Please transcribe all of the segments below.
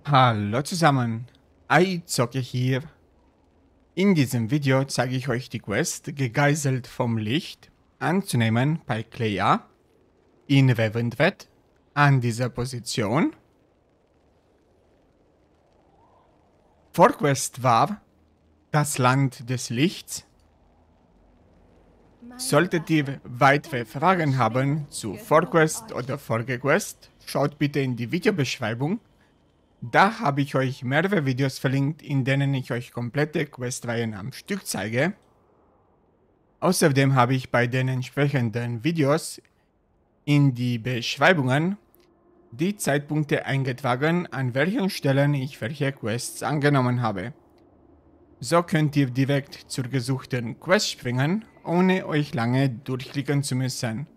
Hallo zusammen, iZocke hier. In diesem Video zeige ich euch die Quest Gegeißelt vom Licht anzunehmen bei Clea in Revendred an dieser Position. Vorquest war das Land des Lichts. Solltet ihr weitere Fragen haben zu Vorquest oder Folgequest, schaut bitte in die Videobeschreibung. Da habe ich euch mehrere Videos verlinkt, in denen ich euch komplette Questreihen am Stück zeige. Außerdem habe ich bei den entsprechenden Videos in die Beschreibungen die Zeitpunkte eingetragen, an welchen Stellen ich welche Quests angenommen habe. So könnt ihr direkt zur gesuchten Quest springen, ohne euch lange durchklicken zu müssen.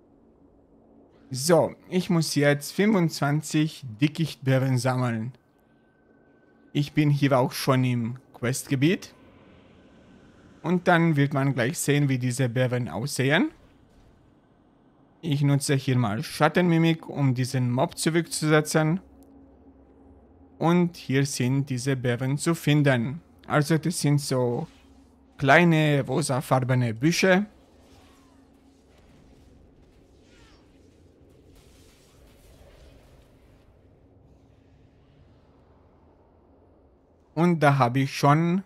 So, ich muss jetzt 25 Dickichtbeeren sammeln. Ich bin hier auch schon im Questgebiet. Und dann wird man gleich sehen, wie diese Beeren aussehen. Ich nutze hier mal Schattenmimik, um diesen Mob zurückzusetzen. Und hier sind diese Beeren zu finden. Also das sind so kleine rosafarbene Büsche. Und da habe ich schon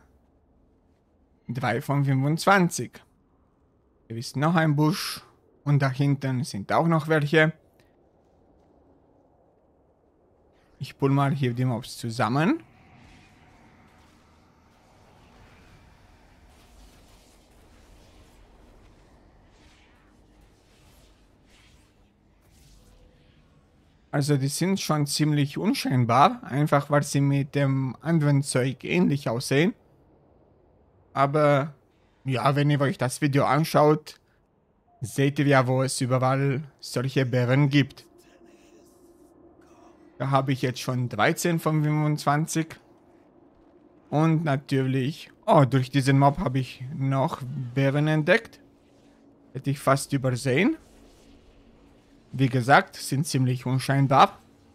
3 von 25. Hier ist noch ein Busch. Und da hinten sind auch noch welche. Ich pull mal hier die Mobs zusammen. Also die sind schon ziemlich unscheinbar, einfach weil sie mit dem anderen Zeug ähnlich aussehen. Aber ja, wenn ihr euch das Video anschaut, seht ihr ja, wo es überall solche Beeren gibt. Da habe ich jetzt schon 13 von 25. Und natürlich, oh, durch diesen Mob habe ich noch Beeren entdeckt. Hätte ich fast übersehen. Wie gesagt, sind ziemlich unscheinbar.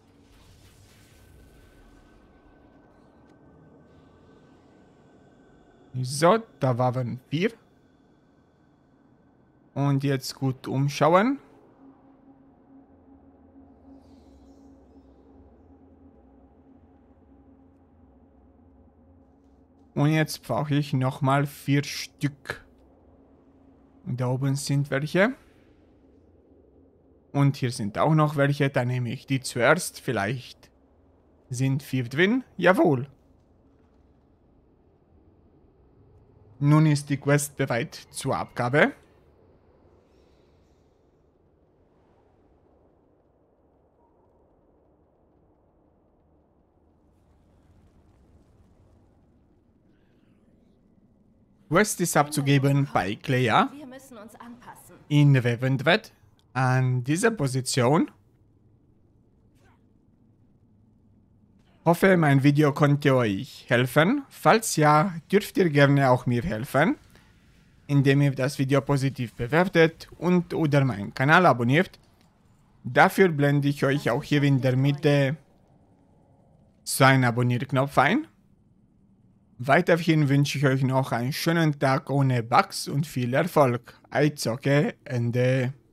So, da waren 4. Und jetzt gut umschauen. Und jetzt brauche ich nochmal 4 Stück. Und da oben sind welche. Und hier sind auch noch welche, dann nehme ich die zuerst. Vielleicht sind 4 drin. Jawohl. Nun ist die Quest bereit zur Abgabe. Quest ist abzugeben bei Clea in Revendred an dieser Position. Hoffe, mein Video konnte euch helfen. Falls ja, dürft ihr gerne auch mir helfen, indem ihr das Video positiv bewertet und oder meinen Kanal abonniert. Dafür blende ich euch auch hier in der Mitte so einen Abonnierknopf ein. Weiterhin wünsche ich euch noch einen schönen Tag ohne Bugs und viel Erfolg. iZocke, Ende.